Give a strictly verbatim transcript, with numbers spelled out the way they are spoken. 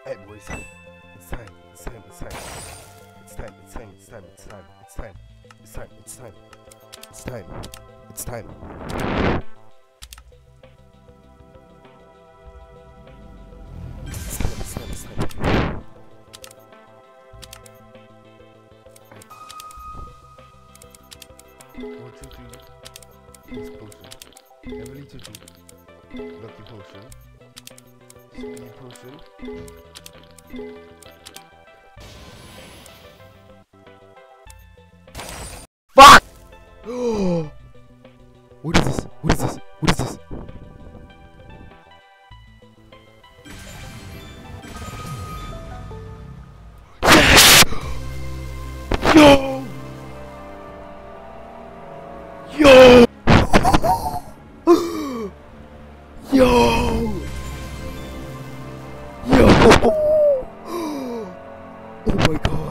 Hey boys, it's time, it's time, it's time, it's time, it's time, it's time, it's time, it's time, it's time, it's time, it's time, it's time. It's time, it's time, it's time. One, two, three. This potion. Heavily to do. Lucky potion. Speed potion. Fuck! What is this? What is this? What is this? Yes! Yo! Yo! Yo! Yo! Oh my god!